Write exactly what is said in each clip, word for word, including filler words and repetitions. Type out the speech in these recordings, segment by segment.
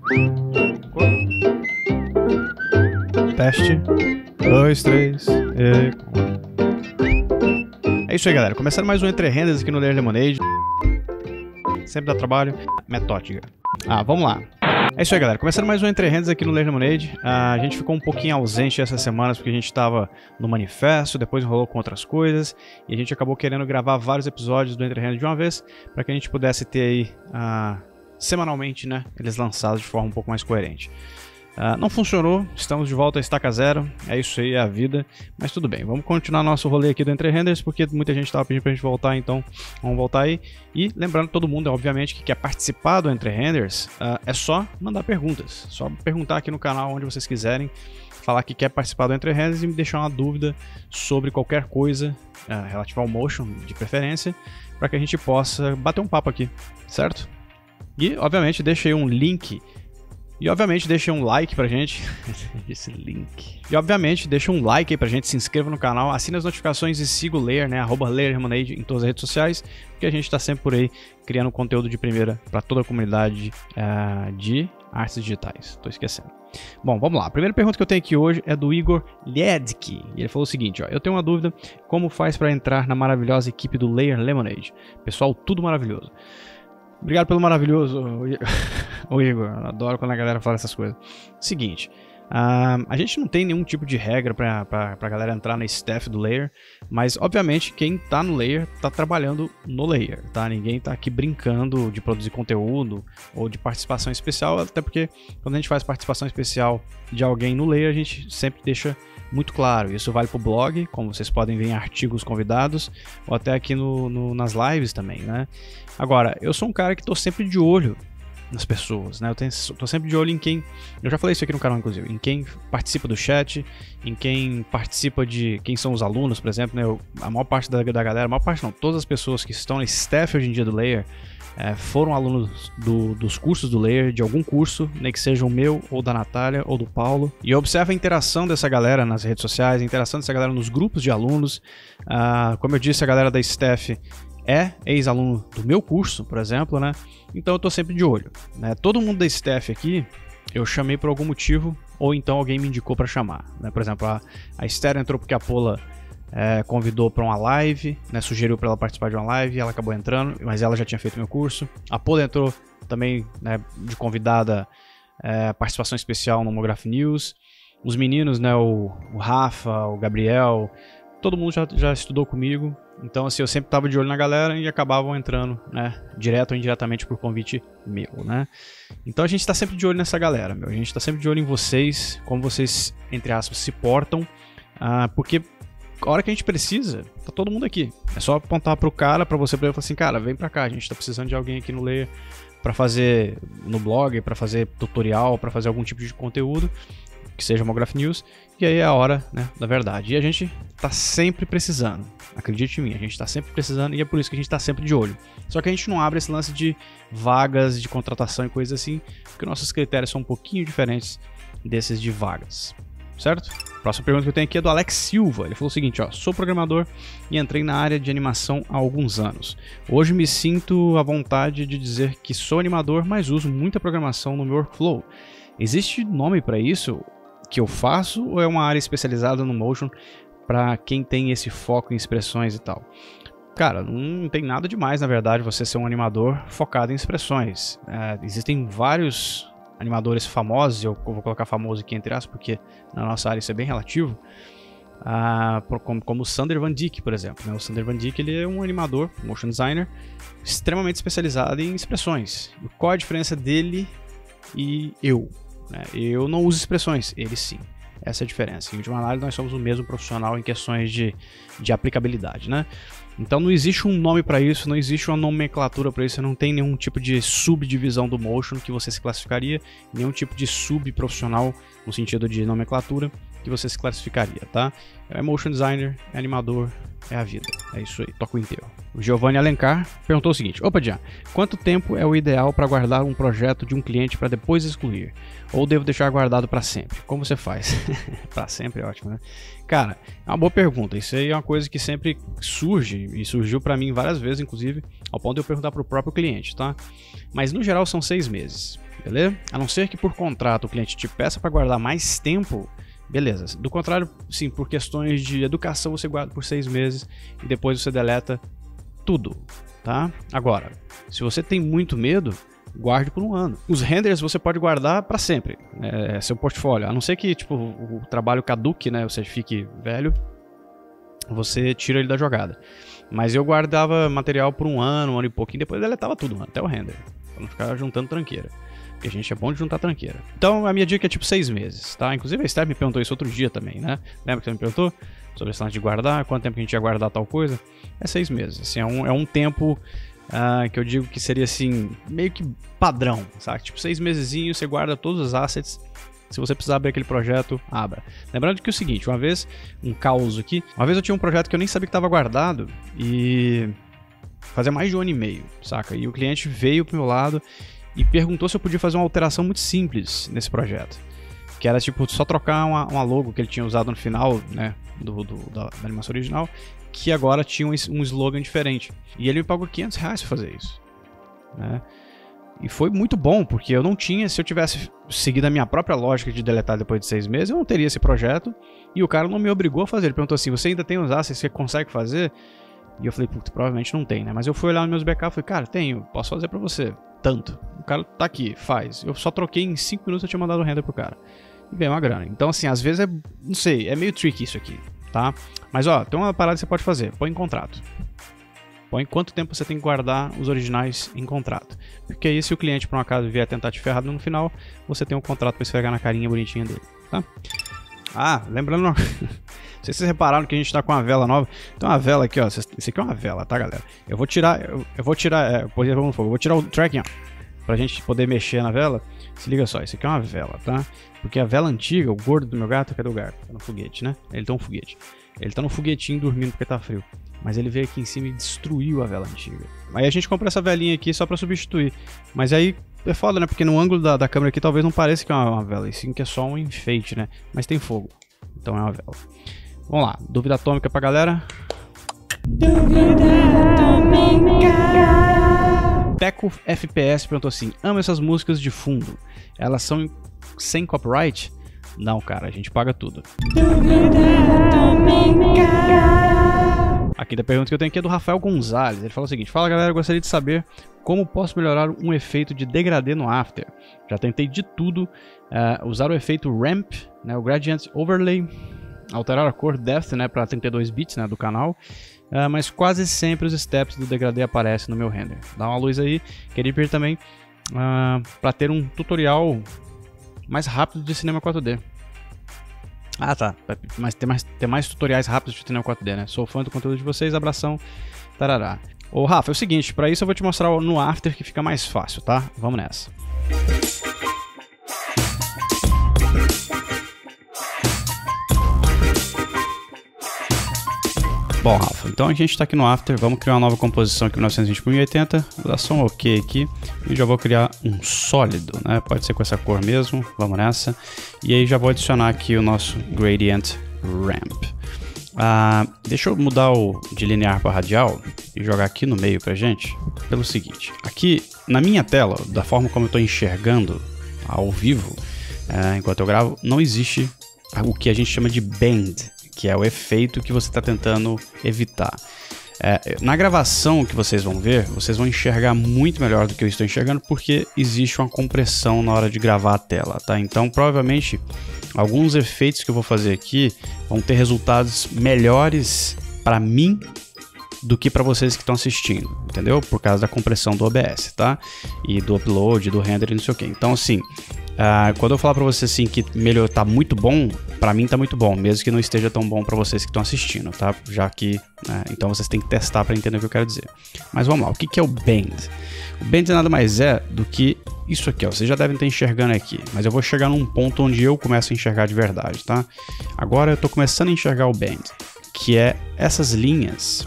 Teste. Dois, três. E... É isso aí, galera. Começando mais um Entre Rendas aqui no Layer Lemonade. Sempre dá trabalho. Metódica. Ah, vamos lá. É isso aí, galera. Começando mais um Entre Rendas aqui no Layer Lemonade. Ah, a gente ficou um pouquinho ausente essas semanas porque a gente estava no manifesto, depois enrolou com outras coisas. E a gente acabou querendo gravar vários episódios do Entre Rendas de uma vez, para que a gente pudesse ter aí, ah, semanalmente, né, eles lançados de forma um pouco mais coerente. Uh, não funcionou, estamos de volta a estaca zero, é isso aí, é a vida, mas tudo bem, vamos continuar nosso rolê aqui do Entre Renders, porque muita gente estava pedindo pra gente voltar, então vamos voltar aí. E lembrando todo mundo, obviamente, que quer participar do Entre Renders, uh, é só mandar perguntas, só perguntar aqui no canal onde vocês quiserem, falar que quer participar do Entre Renders e me deixar uma dúvida sobre qualquer coisa uh, relativa ao motion, de preferência, para que a gente possa bater um papo aqui, certo? E, obviamente, deixa aí um link. E obviamente deixa um like pra gente. Esse link. E obviamente deixa um like aí pra gente, se inscreva no canal, assine as notificações e siga o Layer, né? Arroba Layer Lemonade em todas as redes sociais, porque a gente tá sempre por aí criando conteúdo de primeira pra toda a comunidade uh, de artes digitais. Tô esquecendo. Bom, vamos lá. A primeira pergunta que eu tenho aqui hoje é do Igor Liedski. E ele falou o seguinte, ó. Eu tenho uma dúvida, como faz pra entrar na maravilhosa equipe do Layer Lemonade? Pessoal, tudo maravilhoso. Obrigado pelo maravilhoso, o Igor. Eu adoro quando a galera fala essas coisas. Seguinte, uh, a gente não tem nenhum tipo de regra pra, pra, pra galera entrar na staff do Layer, mas obviamente quem tá no Layer tá trabalhando no Layer, tá? Ninguém tá aqui brincando de produzir conteúdo ou de participação especial, até porque quando a gente faz participação especial de alguém no Layer, a gente sempre deixa muito claro. Isso vale pro blog, como vocês podem ver em artigos convidados, ou até aqui no, no, nas lives também, né? Agora, eu sou um cara que tô sempre de olho nas pessoas, né? Eu tenho, tô sempre de olho em quem... Eu já falei isso aqui no canal, inclusive. Em quem participa do chat, em quem participa de... Quem são os alunos, por exemplo, né? Eu, a maior parte da, da galera, a maior parte não, todas as pessoas que estão no staff hoje em dia do Layer, É, foram alunos do, dos cursos do Layer, de algum curso, nem que seja o meu, ou da Natália, ou do Paulo. E eu observo a interação dessa galera nas redes sociais, a interação dessa galera nos grupos de alunos. Ah, como eu disse, a galera da staff é ex-aluno do meu curso, por exemplo, né? Então eu tô sempre de olho, né? Todo mundo da staff aqui, eu chamei por algum motivo, ou então alguém me indicou para chamar, né? Por exemplo, a, a Esther entrou porque a Pola É, convidou para uma live, né, sugeriu para ela participar de uma live, ela acabou entrando, mas ela já tinha feito meu curso. A Pola entrou também, né, de convidada, é, participação especial no Homograph News. Os meninos, né, o, o Rafa, o Gabriel, todo mundo já, já estudou comigo. Então, assim, eu sempre estava de olho na galera e acabavam entrando, né, direto ou indiretamente por convite meu, né. Então a gente está sempre de olho nessa galera, meu. A gente está sempre de olho em vocês, como vocês, entre aspas, se portam, ah, porque a hora que a gente precisa, tá todo mundo aqui. É só apontar pro cara, pra você, pra ele, falar assim, cara, vem pra cá, a gente tá precisando de alguém aqui no Layer pra fazer no blog, pra fazer tutorial, pra fazer algum tipo de conteúdo, que seja Homograph News, e aí é a hora, né, da verdade. E a gente tá sempre precisando, acredite em mim, a gente tá sempre precisando e é por isso que a gente tá sempre de olho. Só que a gente não abre esse lance de vagas, de contratação e coisas assim, porque nossos critérios são um pouquinho diferentes desses de vagas. Certo? Próxima pergunta que eu tenho aqui é do Alex Silva. Ele falou o seguinte, ó, sou programador e entrei na área de animação há alguns anos. Hoje me sinto à vontade de dizer que sou animador, mas uso muita programação no meu workflow. Existe nome para isso que eu faço ou é uma área especializada no motion para quem tem esse foco em expressões e tal? Cara, não tem nada demais, na verdade, você ser um animador focado em expressões. É, existem vários animadores famosos, eu vou colocar famoso aqui entre aspas, porque na nossa área isso é bem relativo, uh, como, como o Sander Van Dyck, por exemplo. Né? O Sander Van Dyck, ele é um animador, motion designer, extremamente especializado em expressões. E qual a diferença dele e eu? Né? Eu não uso expressões, ele sim. Essa é a diferença. Em última análise, nós somos o mesmo profissional em questões de, de aplicabilidade, né? Então não existe um nome para isso, não existe uma nomenclatura para isso, não tem nenhum tipo de subdivisão do motion que você se classificaria, nenhum tipo de subprofissional no sentido de nomenclatura que você se classificaria, tá? É motion designer, é animador, é a vida. É isso aí, toca o inteiro. O Giovanni Alencar perguntou o seguinte: opa, Jean, quanto tempo é o ideal para guardar um projeto de um cliente para depois excluir? Ou devo deixar guardado para sempre? Como você faz? Para sempre é ótimo, né? Cara, é uma boa pergunta. Isso aí é uma coisa que sempre surge, e surgiu para mim várias vezes, inclusive, ao ponto de eu perguntar para o próprio cliente, tá? Mas no geral são seis meses, beleza? A não ser que por contrato o cliente te peça para guardar mais tempo, beleza. Do contrário, sim, por questões de educação você guarda por seis meses e depois você deleta tudo, tá? Agora, se você tem muito medo, guarde por um ano. Os renders você pode guardar para sempre, é seu portfólio, a não ser que tipo, o trabalho caduque, né, você fique velho, você tira ele da jogada. Mas eu guardava material por um ano, um ano e pouquinho, depois deletava tudo, mano, até o render, pra não ficar juntando tranqueira. Porque a gente é bom de juntar tranqueira. Então a minha dica é tipo seis meses, tá? Inclusive a Esther me perguntou isso outro dia também, né? Lembra que você me perguntou sobre esse lance de guardar? Quanto tempo que a gente ia guardar tal coisa? É seis meses, assim, é um, é um tempo uh, que eu digo que seria assim, meio que padrão, sabe? Tipo seis mesezinhos, você guarda todos os assets. Se você precisar abrir aquele projeto, abra. Lembrando que é o seguinte, uma vez, um caos aqui, uma vez eu tinha um projeto que eu nem sabia que estava guardado e fazia mais de um ano e meio, saca? E o cliente veio pro meu lado e perguntou se eu podia fazer uma alteração muito simples nesse projeto, que era tipo só trocar uma, uma logo que ele tinha usado no final, né, do, do, da, da animação original, que agora tinha um, um slogan diferente. E ele me pagou quinhentos reais pra fazer isso, né? E foi muito bom, porque eu não tinha, se eu tivesse seguido a minha própria lógica de deletar depois de seis meses, eu não teria esse projeto, e o cara não me obrigou a fazer. Ele perguntou assim, você ainda tem os assets, você consegue fazer? E eu falei, puta, provavelmente não tem, né? Mas eu fui olhar nos meus backups e falei, cara, tenho, posso fazer pra você. Tanto. O cara tá aqui, faz. Eu só troquei em cinco minutos, eu tinha mandado o render pro cara. E ganhei uma grana. Então, assim, às vezes é, não sei, é meio tricky isso aqui, tá? Mas, ó, tem uma parada que você pode fazer. Põe em contrato. Põe quanto tempo você tem que guardar os originais em contrato. Porque aí, se o cliente, por um acaso, vier tentar te ferrar no final, você tem um contrato pra esfregar na carinha bonitinha dele, tá? Ah, lembrando... Não sei se vocês repararam que a gente tá com uma vela nova. Tem uma vela aqui, ó. Isso aqui é uma vela, tá, galera? Eu vou tirar... Eu, eu vou tirar... É, por exemplo, no fogo. Eu vou tirar o tracking, ó. Pra gente poder mexer na vela. Se liga só, isso aqui é uma vela, tá? Porque a vela antiga, o gordo do meu gato, cadê o gato? Tá no foguete, né? Ele tá um foguete. Ele tá no foguetinho dormindo porque tá frio. Mas ele veio aqui em cima e destruiu a vela antiga. Aí a gente comprou essa velinha aqui só pra substituir. Mas aí é foda, né? Porque no ângulo da, da câmera aqui talvez não pareça que é uma, uma vela. E sim que é só um enfeite, né? Mas tem fogo. Então é uma vela. Vamos lá. Dúvida atômica pra galera. Dúvida atômica. Teco F P S perguntou assim, amo essas músicas de fundo. Elas são sem copyright? Não, cara. A gente paga tudo. Dúvida atômica. Aqui da pergunta que eu tenho aqui é do Rafael Gonzalez. Ele fala o seguinte, fala galera, eu gostaria de saber como posso melhorar um efeito de degradê no After. Já tentei de tudo, uh, usar o efeito Ramp, né, o Gradient Overlay, alterar a cor Depth, né, para trinta e dois bits, né, do canal, uh, mas quase sempre os steps do degradê aparecem no meu render. Dá uma luz aí, queria pedir também uh, para ter um tutorial mais rápido de cinema quatro D. Ah, tá. Mas tem mais, tem mais tutoriais rápidos de cinema quatro D, né? Sou fã do conteúdo de vocês, abração, tarará. Ô, Rafa, é o seguinte, pra isso eu vou te mostrar no After que fica mais fácil, tá? Vamos nessa. Bom, Rafa, então a gente tá aqui no After, vamos criar uma nova composição aqui, mil novecentos e vinte por mil e oitenta, vou dar só um ok aqui e já vou criar um sólido, né? Pode ser com essa cor mesmo, vamos nessa. E aí já vou adicionar aqui o nosso Gradient Ramp. Ah, deixa eu mudar o de linear para radial e jogar aqui no meio pra gente, pelo seguinte, aqui na minha tela, da forma como eu tô enxergando ao vivo, é, enquanto eu gravo, não existe o que a gente chama de bend, que é o efeito que você está tentando evitar. É, na gravação que vocês vão ver, vocês vão enxergar muito melhor do que eu estou enxergando, porque existe uma compressão na hora de gravar a tela, tá? Então, provavelmente, alguns efeitos que eu vou fazer aqui vão ter resultados melhores para mim do que para vocês que estão assistindo, entendeu? Por causa da compressão do O B S, tá? E do upload, do render e não sei o que. Então, assim, uh, quando eu falar para vocês assim que melhor tá muito bom, para mim tá muito bom, mesmo que não esteja tão bom para vocês que estão assistindo, tá? Já que, né, então vocês têm que testar para entender o que eu quero dizer. Mas vamos lá, o que que é o bend? O bend nada mais é do que isso aqui, ó, vocês já devem estar enxergando aqui, mas eu vou chegar num ponto onde eu começo a enxergar de verdade, tá? Agora eu tô começando a enxergar o bend, que é essas linhas,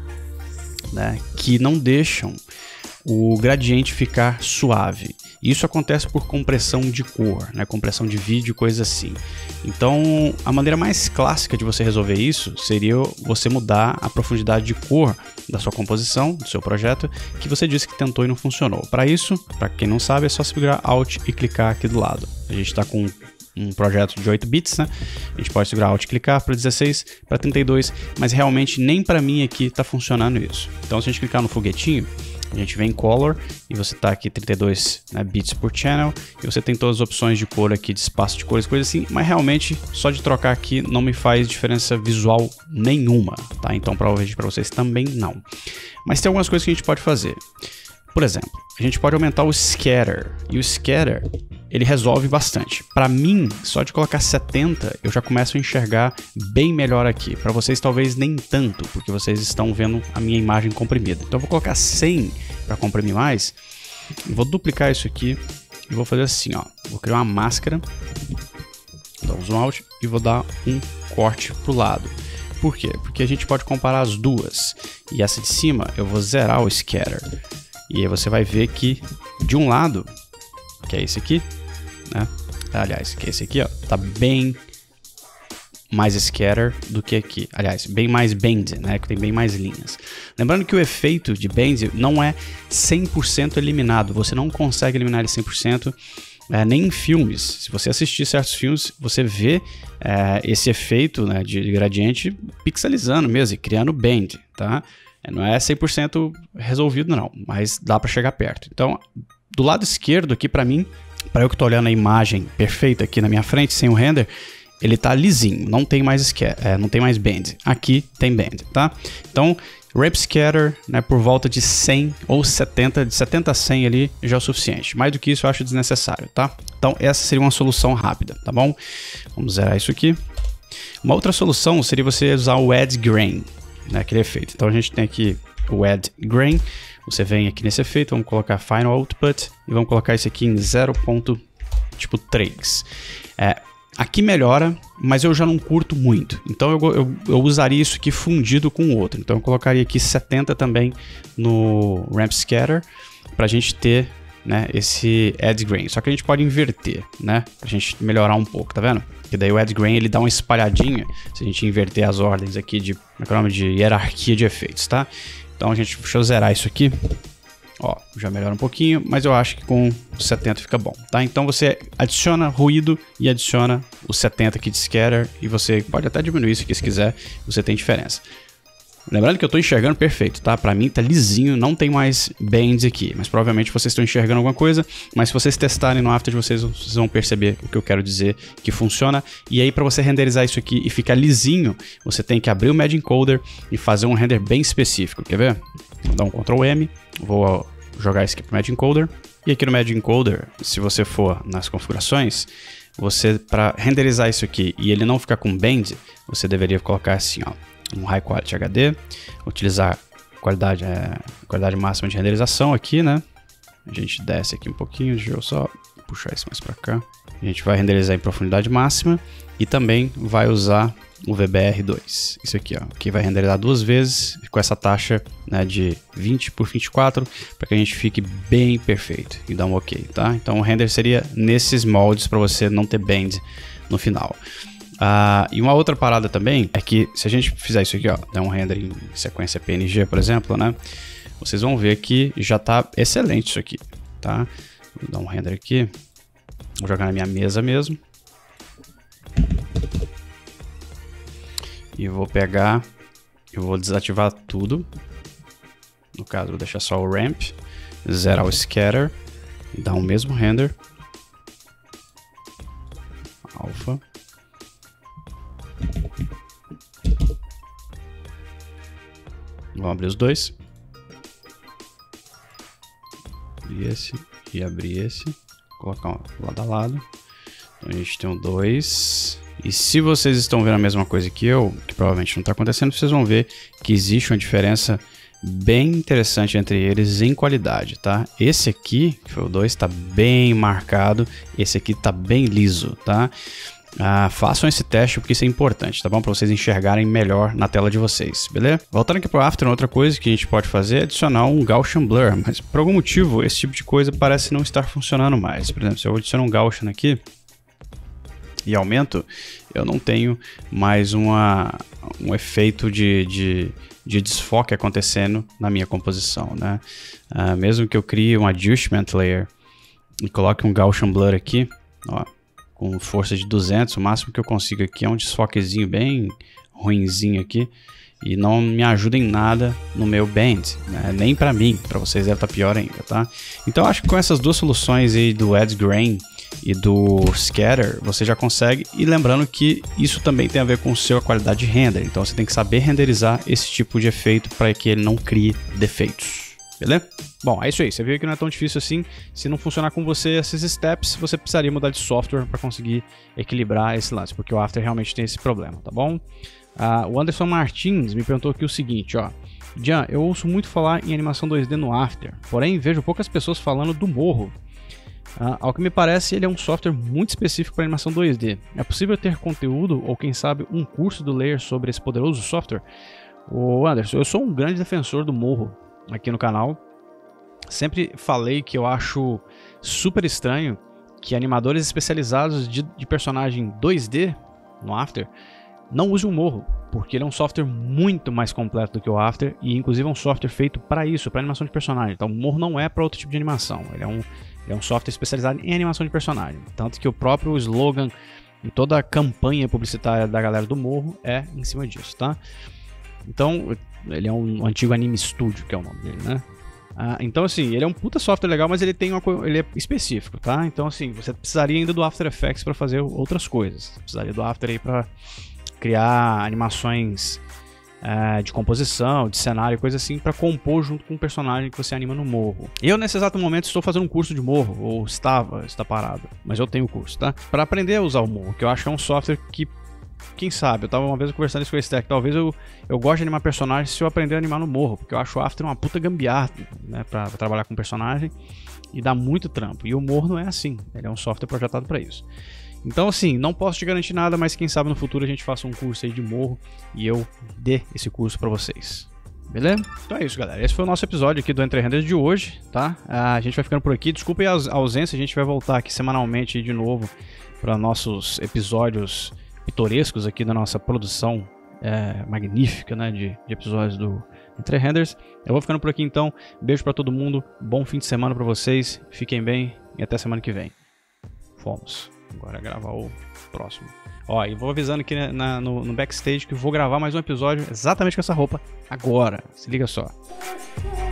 né, que não deixam o gradiente ficar suave. Isso acontece por compressão de cor, né, compressão de vídeo, coisa assim. Então, a maneira mais clássica de você resolver isso seria você mudar a profundidade de cor da sua composição, do seu projeto, que você disse que tentou e não funcionou. Para isso, para quem não sabe, é só segurar Alt e clicar aqui do lado. A gente está com um projeto de oito bits, né? A gente pode segurar Alt e clicar para dezesseis, para trinta e dois, mas realmente nem para mim aqui está funcionando isso. Então, se a gente clicar no foguetinho, a gente vem em Color e você tá aqui trinta e dois, né, bits por channel, e você tem todas as opções de cor aqui, de espaço de cores, coisa assim, mas realmente só de trocar aqui não me faz diferença visual nenhuma, tá? Então provavelmente para vocês também não. Mas tem algumas coisas que a gente pode fazer. Por exemplo, a gente pode aumentar o scatter, e o scatter ele resolve bastante. Para mim, só de colocar setenta, eu já começo a enxergar bem melhor aqui. Para vocês talvez nem tanto, porque vocês estão vendo a minha imagem comprimida. Então eu vou colocar cem para comprimir mais, vou duplicar isso aqui e vou fazer assim, ó. Vou criar uma máscara, vou dar um zoom out e vou dar um corte pro lado. Por quê? Porque a gente pode comparar as duas. E essa de cima eu vou zerar o scatter. E aí você vai ver que de um lado, que é esse aqui, né? Aliás, que é esse aqui, ó, tá bem mais scatter do que aqui. Aliás, bem mais bend, né? Que tem bem mais linhas. Lembrando que o efeito de bend não é cem por cento eliminado. Você não consegue eliminar ele cem por cento. É, nem em filmes. Se você assistir certos filmes, você vê é, esse efeito, né, de gradiente pixelizando mesmo e criando bend, tá? Não é cem por cento resolvido não, mas dá para chegar perto. Então, do lado esquerdo aqui para mim, para eu que tô olhando a imagem perfeita aqui na minha frente, sem o render, ele tá lisinho, não tem mais scatter, é, não tem mais bend. Aqui tem bend, tá? Então, ramp scatter, né, por volta de cem ou setenta, de setenta a cem ali já é o suficiente. Mais do que isso eu acho desnecessário, tá? Então, essa seria uma solução rápida, tá bom? Vamos zerar isso aqui. Uma outra solução seria você usar o Add Grain, né, aquele efeito. Então a gente tem aqui o Add Grain, você vem aqui nesse efeito, vamos colocar Final Output e vamos colocar isso aqui em zero ponto três. É, aqui melhora, mas eu já não curto muito, então eu, eu, eu usaria isso aqui fundido com o outro. Então eu colocaria aqui setenta também no Ramp Scatter para a gente ter, né, esse Add Grain, só que a gente pode inverter, né, pra gente melhorar um pouco, tá vendo? Porque daí o Add Grain ele dá uma espalhadinha se a gente inverter as ordens aqui de, como é que é o nome, de hierarquia de efeitos, tá? Então a gente, deixa eu zerar isso aqui, ó, já melhora um pouquinho, mas eu acho que com setenta fica bom, tá? Então você adiciona ruído e adiciona o setenta aqui de scatter e você pode até diminuir isso aqui se quiser, você tem diferença. Lembrando que eu estou enxergando perfeito, tá? Para mim tá lisinho, não tem mais bends aqui, mas provavelmente vocês estão enxergando alguma coisa, mas se vocês testarem no After de vocês, vocês vão perceber o que eu quero dizer que funciona. E aí para você renderizar isso aqui e ficar lisinho, você tem que abrir o Media Encoder e fazer um render bem específico, quer ver? Vou dar um control M, vou jogar isso aqui pro Media Encoder, e aqui no Media Encoder, se você for nas configurações, você, para renderizar isso aqui e ele não ficar com bend, você deveria colocar assim, ó, um High Quality H D, utilizar qualidade, é, qualidade máxima de renderização aqui, né? A gente desce aqui um pouquinho, deixa eu só puxar isso mais para cá. A gente vai renderizar em profundidade máxima e também vai usar o V B R dois. Isso aqui, ó, que vai renderizar duas vezes com essa taxa, né, de vinte por vinte e quatro, para que a gente fique bem perfeito e dar um ok, tá? Então o render seria nesses moldes para você não ter bend no final. Uh, e uma outra parada também é que se a gente fizer isso aqui, ó, der um render em sequência P N G, por exemplo, né, vocês vão ver que já tá excelente isso aqui, tá? Vou dar um render aqui, vou jogar na minha mesa mesmo e vou pegar, eu vou desativar tudo, no caso vou deixar só o ramp, zerar o scatter e dar o mesmo render, alpha. Vamos abrir os dois. Abrir esse e abrir esse. Colocar um lado a lado. Então a gente tem um dois. E se vocês estão vendo a mesma coisa que eu, que provavelmente não está acontecendo, vocês vão ver que existe uma diferença bem interessante entre eles em qualidade, tá? Esse aqui, que foi o dois, tá bem marcado, esse aqui tá bem liso, tá? Ah, façam esse teste porque isso é importante, tá bom? Para vocês enxergarem melhor na tela de vocês, beleza? Voltando aqui pro After, outra coisa que a gente pode fazer é adicionar um Gaussian Blur, mas por algum motivo esse tipo de coisa parece não estar funcionando mais. Por exemplo, se eu adicionar um Gaussian aqui e aumento, eu não tenho mais uma, um efeito de, de, de desfoque acontecendo na minha composição, né? Ah, mesmo que eu crie um Adjustment Layer e coloque um Gaussian Blur aqui, ó, com força de duzentos, o máximo que eu consigo aqui é um desfoquezinho bem ruinzinho aqui e não me ajuda em nada no meu band, né? Nem para mim, para vocês deve estar pior ainda, tá? Então acho que com essas duas soluções aí do Add Grain e do Scatter, você já consegue, e lembrando que isso também tem a ver com a sua qualidade de render, então você tem que saber renderizar esse tipo de efeito para que ele não crie defeitos. Beleza? Bom, é isso aí. Você viu que não é tão difícil assim. Se não funcionar com você esses steps, você precisaria mudar de software para conseguir equilibrar esse lance, porque o After realmente tem esse problema, tá bom? Uh, o Anderson Martins me perguntou aqui o seguinte, ó. Jan, eu ouço muito falar em animação dois D no After, porém vejo poucas pessoas falando do Morro. Uh, ao que me parece, ele é um software muito específico para animação dois D. É possível ter conteúdo ou, quem sabe, um curso do Layer sobre esse poderoso software? Ô Anderson, eu sou um grande defensor do Morro aqui no canal. Sempre falei que eu acho super estranho que animadores especializados de, de personagem dois D no After não usem o Morro, porque ele é um software muito mais completo do que o After e inclusive é um software feito para isso, para animação de personagem. Então o Morro não é para outro tipo de animação, ele é, um, ele é um software especializado em animação de personagem. Tanto que o próprio slogan e toda a campanha publicitária da galera do Morro é em cima disso, tá? Então ele é um antigo Anime Studio, que é o nome dele, né? Ah, então assim, ele é um puta software legal, mas ele tem uma ele é específico, tá? Então assim, você precisaria ainda do After Effects para fazer outras coisas. Você precisaria do After aí para criar animações uh, de composição, de cenário, coisa assim, para compor junto com o personagem que você anima no Morro. Eu nesse exato momento estou fazendo um curso de Morro, ou estava, está parado, mas eu tenho o curso, tá? Para aprender a usar o Morro, que eu acho que é um software que, quem sabe, eu tava uma vez conversando isso com o Stack, talvez eu, eu goste de animar personagens se eu aprender a animar no Morro, porque eu acho o After uma puta gambiarra, né, pra, pra trabalhar com personagem e dá muito trampo. E o Morro não é assim, ele é um software projetado para isso. Então assim, não posso te garantir nada, mas quem sabe no futuro a gente faça um curso aí de Morro e eu dê esse curso para vocês. Beleza? Então é isso, galera. Esse foi o nosso episódio aqui do Entre Renders de hoje, tá? A gente vai ficando por aqui. Desculpem a ausência, a gente vai voltar aqui semanalmente de novo para nossos episódios pitorescos aqui da nossa produção é, magnífica, né, de, de episódios do Entre Renders. Eu vou ficando por aqui então. Beijo para todo mundo. Bom fim de semana para vocês. Fiquem bem e até semana que vem. Fomos. Agora gravar o próximo. Ó, e vou avisando aqui na, no, no backstage que eu vou gravar mais um episódio exatamente com essa roupa agora. Se liga só.